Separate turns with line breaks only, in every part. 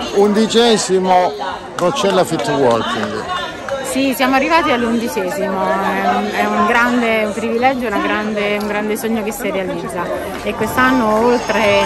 11° Roccella Fit Walking.
Sì, siamo arrivati all'11°, è un grande privilegio, un grande sogno che si realizza, e quest'anno, oltre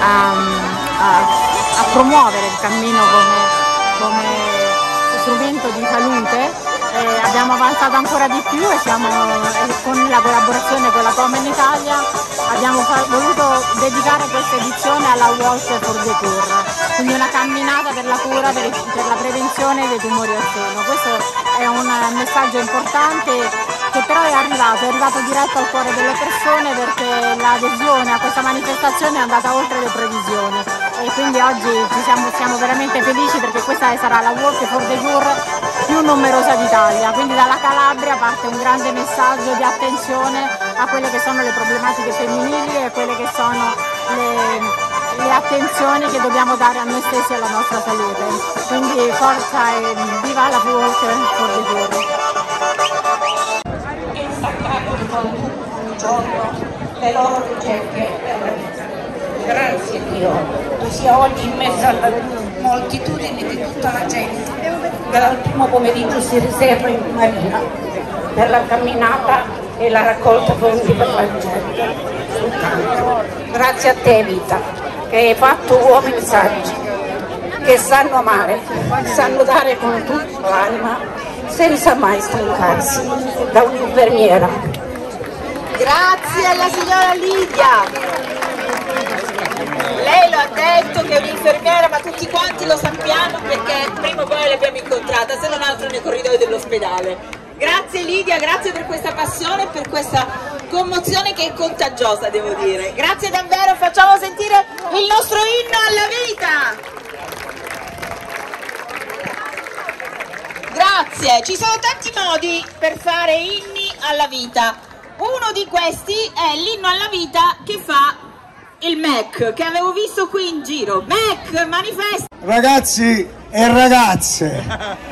a promuovere il cammino come strumento di salute, abbiamo avanzato ancora di più e con la collaborazione con la Komen Italia abbiamo voluto dedicare questa edizione alla Walk for the Cure, quindi una camminata per la cura, per la prevenzione dei tumori al seno. Questo è un messaggio importante che però è arrivato diretto al cuore delle persone, perché l'adesione a questa manifestazione è andata oltre le previsioni, e quindi oggi siamo veramente felici perché questa sarà la Walk for the Cure più numerosa d'Italia. Quindi dalla Calabria parte un grande messaggio di attenzione a quelle che sono le problematiche femminili e quelle che sono le attenzioni che dobbiamo dare a noi stessi e alla nostra salute. Quindi forza e viva la Walk for the Cure.
Un giorno le loro ricerche. Grazie Dio, tu sia oggi in mezzo alla moltitudine di tutta la gente che dal primo pomeriggio si riserva in marina per la camminata e la raccolta fondi per la ricerca sul cancro. Grazie a te Vita, che hai fatto uomini saggi, che sanno amare, sanno dare con tutta l'anima senza mai stancarsi, da un'infermiera.
Grazie alla signora Lidia. Lei lo ha detto che è un'infermiera, ma tutti quanti lo sappiamo perché prima o poi l'abbiamo incontrata, se non altro nei corridoi dell'ospedale. Grazie Lidia, grazie per questa passione e per questa commozione che è contagiosa, devo dire. Grazie davvero, facciamo sentire il nostro inno alla vita. Grazie, ci sono tanti modi per fare inni alla vita. Uno di questi è l'inno alla vita che fa il MEC, che avevo visto qui in giro. MEC, manifesta!
Ragazzi e ragazze,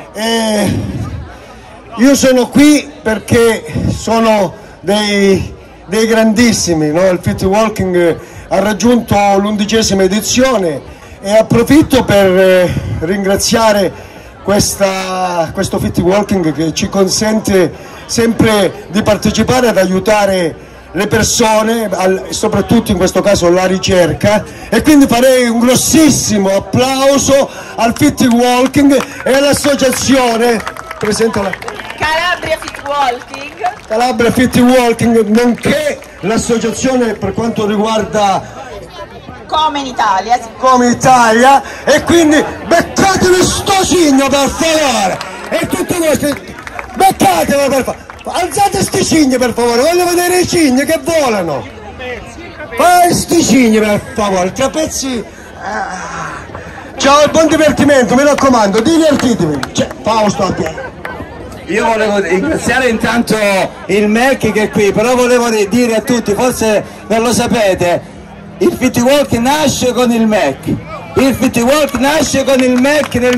io sono qui perché sono dei grandissimi, no? Il Fit Walking ha raggiunto l'11ª edizione e approfitto per ringraziare questo Fit Walking che ci consente sempre di partecipare ad aiutare le persone, soprattutto in questo caso la ricerca, e quindi farei un grossissimo applauso al Fit Walking e all'associazione
Calabria
Fit Walking, nonché l'associazione per quanto riguarda
Komen Italia.
E quindi beccatevi sto cigno per favore, e tutti questi beccatelo per favore, alzate sti cigni per favore, voglio vedere i cigni che volano, fai sti cigni per favore, trapezzi. Ciao, buon divertimento, mi raccomando, divertitevi. Fausto a te.
Io volevo ringraziare intanto il MEC che è qui, però volevo dire a tutti, forse non lo sapete, il Fit Walk nasce con il MEC. Il Fit Walk nasce con il MEC nel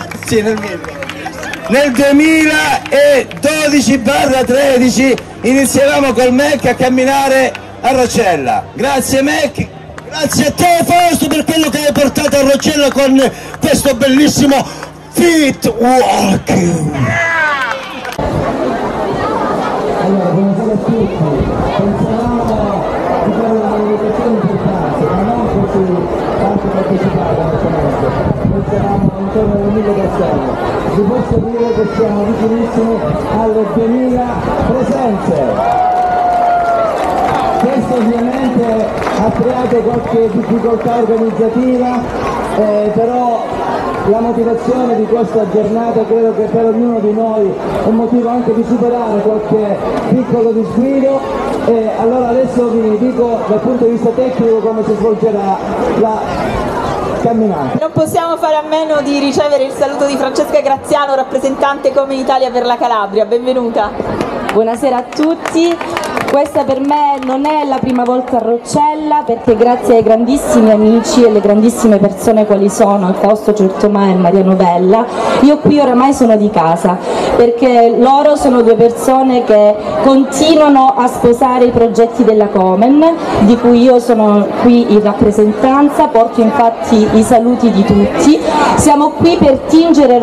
2012-13 iniziavamo col MEC a camminare a Roccella. Grazie MEC, grazie a te Fausto per quello che hai portato a Roccella con questo bellissimo Fit Walking.
Allora, buonasera a tutti. Pensavamo di fare una manifestazione importante, ma non così tanto partecipata onestamente. Pensavamo intorno alle 1000 persone. Vi posso dire che siamo vicinissimi alle 2000 presenze. Questo ovviamente ha creato qualche difficoltà organizzativa, però la motivazione di questa giornata credo che per ognuno di noi è un motivo anche di superare qualche piccolo disguido, e allora adesso vi dico dal punto di vista tecnico come si svolgerà la camminata.
Non possiamo fare a meno di ricevere il saluto di Francesca Graziano, rappresentante Komen Italia per la Calabria. Benvenuta.
Buonasera a tutti. Questa per me non è la prima volta a Roccella, perché grazie ai grandissimi amici e alle grandissime persone quali sono Fausto Certomà e Maria Novella, io qui oramai sono di casa, perché loro sono due persone che continuano a sposare i progetti della Komen, di cui io sono qui in rappresentanza, porto infatti i saluti di tutti. Siamo qui per tingere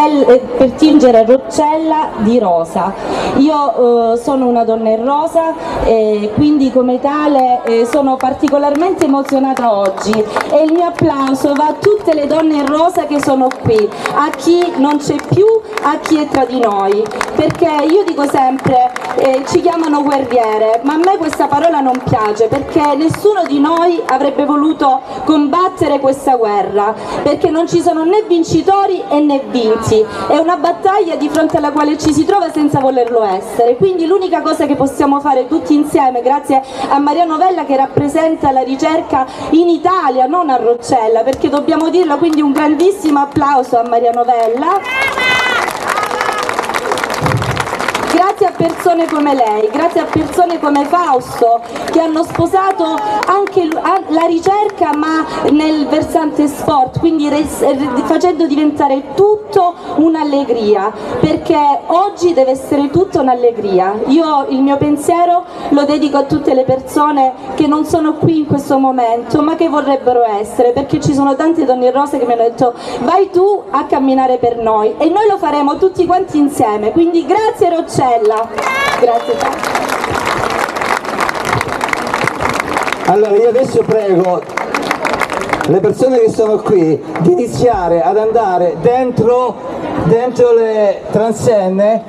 Roccella di rosa. Io sono una donna in rosa e quindi come tale sono particolarmente emozionata oggi, e il mio applauso va a tutte le donne in rosa che sono qui, a chi non c'è più, a chi è tra di noi, perché io dico sempre ci chiamano guerriere, ma a me questa parola non piace, perché nessuno di noi avrebbe voluto combattere questa guerra, perché non ci sono né vincitori né vinti, è una battaglia di fronte alla quale ci si trova senza volerlo essere, quindi l'unica cosa che possiamo fare tutti insieme, grazie a Maria Novella che rappresenta la ricerca in Italia, non a Roccella, perché dobbiamo dirlo, quindi un grandissimo applauso a Maria Novella. Grazie a persone come lei, grazie a persone come Fausto, che hanno sposato anche la ricerca ma nel versante sport, quindi facendo diventare tutto un'allegria, perché oggi deve essere tutto un'allegria. Io il mio pensiero lo dedico a tutte le persone che non sono qui in questo momento ma che vorrebbero essere, perché ci sono tante donne rose che mi hanno detto vai tu a camminare per noi, e noi lo faremo tutti quanti insieme, quindi grazie Roccella. Grazie tanto.
Allora io adesso prego le persone che sono qui di iniziare ad andare dentro le transenne.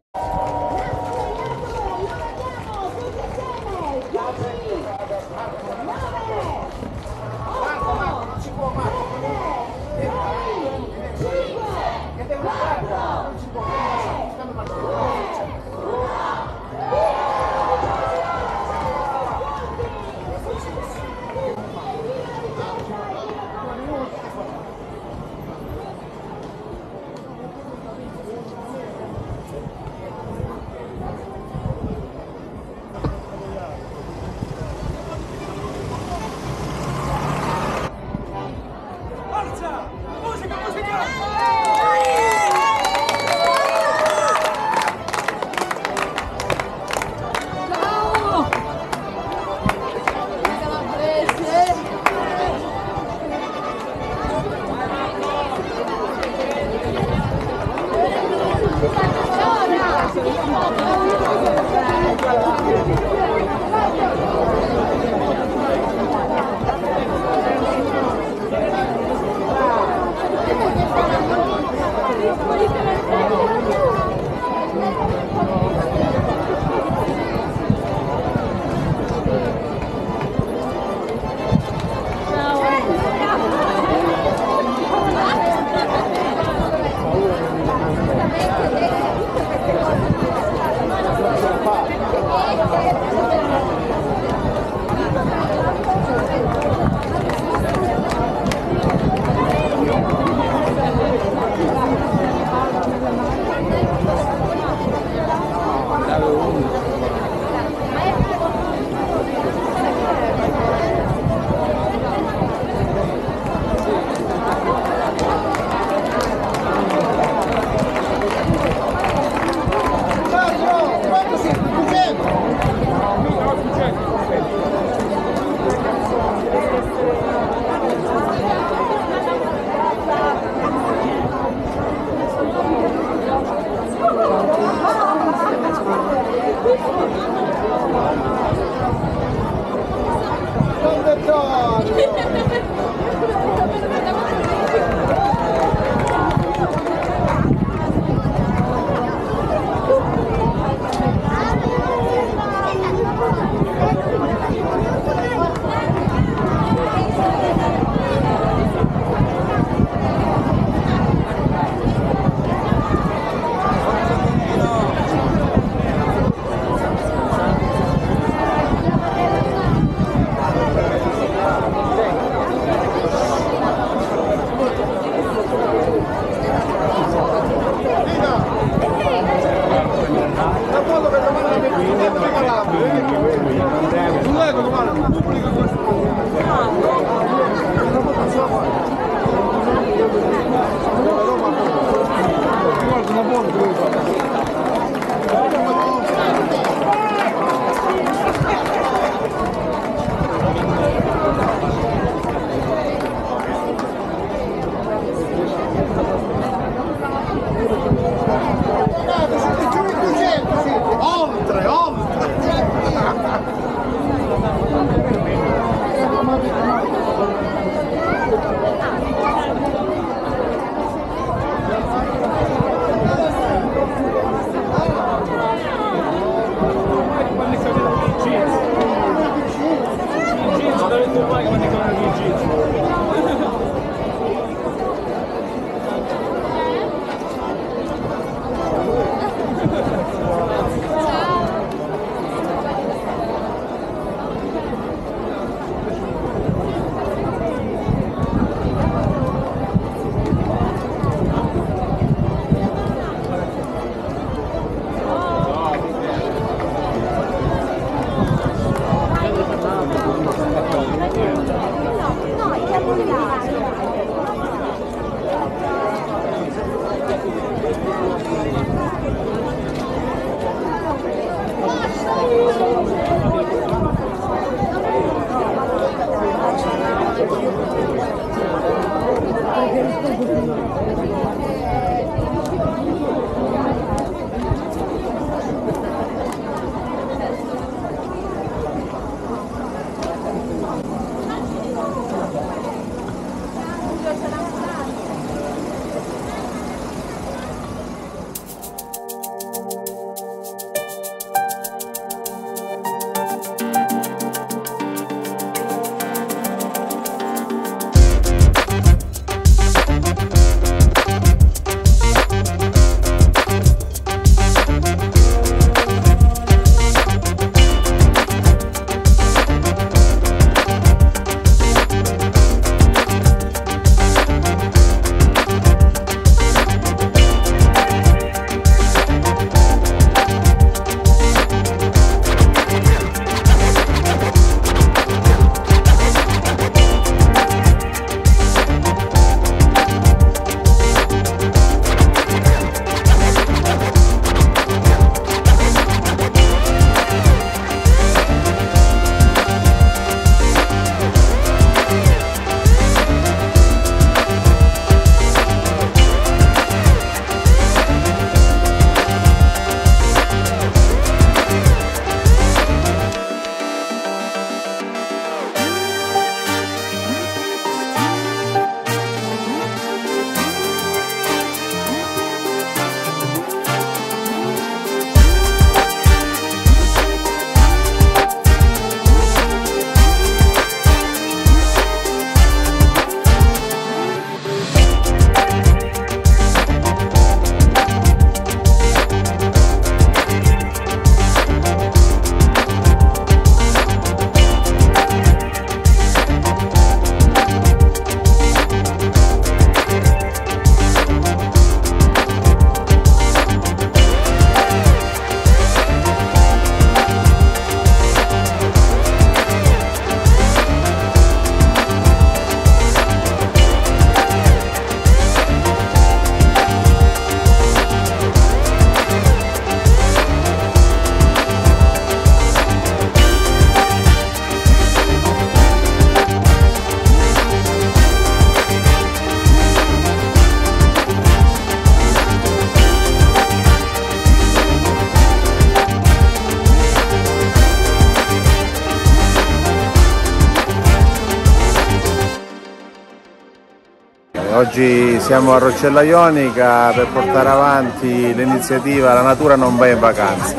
Oggi siamo a Roccella Ionica per portare avanti l'iniziativa La natura non va in vacanza.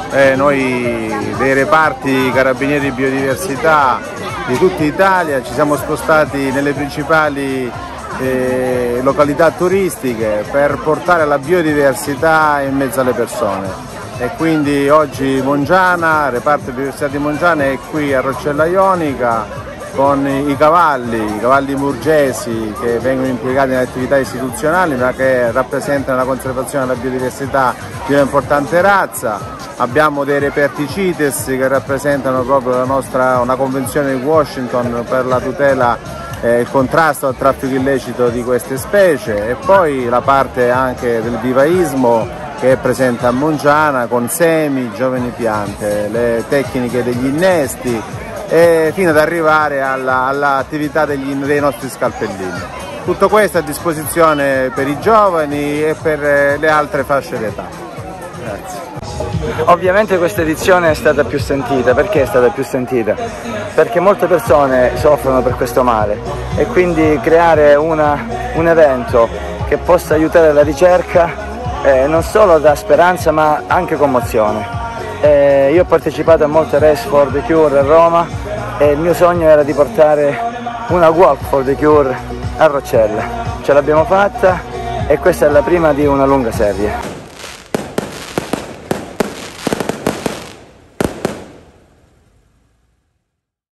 Noi dei reparti Carabinieri Biodiversità di tutta Italia ci siamo spostati nelle principali località turistiche per portare la biodiversità in mezzo alle persone. E quindi oggi Mongiana, reparto Biodiversità di Mongiana è qui a Roccella Ionica con i cavalli murgesi che vengono impiegati in attività istituzionali ma che rappresentano la conservazione della biodiversità di un'importante razza. Abbiamo dei reperti CITES che rappresentano proprio una convenzione di Washington per la tutela e il contrasto al traffico illecito di queste specie, e poi la parte anche del vivaismo che è presente a Mongiana con semi, giovani piante, le tecniche degli innesti, fino ad arrivare all'attività dei nostri scalpellini. Tutto questo a disposizione per i giovani e per le altre fasce d'età. Grazie.
Ovviamente questa edizione è stata più sentita. Perché è stata più sentita? Perché molte persone soffrono per questo male e quindi creare un evento che possa aiutare la ricerca non solo dà speranza ma anche commozione. Io ho partecipato a molte Race for the Cure a Roma e il mio sogno era di portare una Walk for the Cure a Roccella. Ce l'abbiamo fatta e questa è la prima di una lunga serie.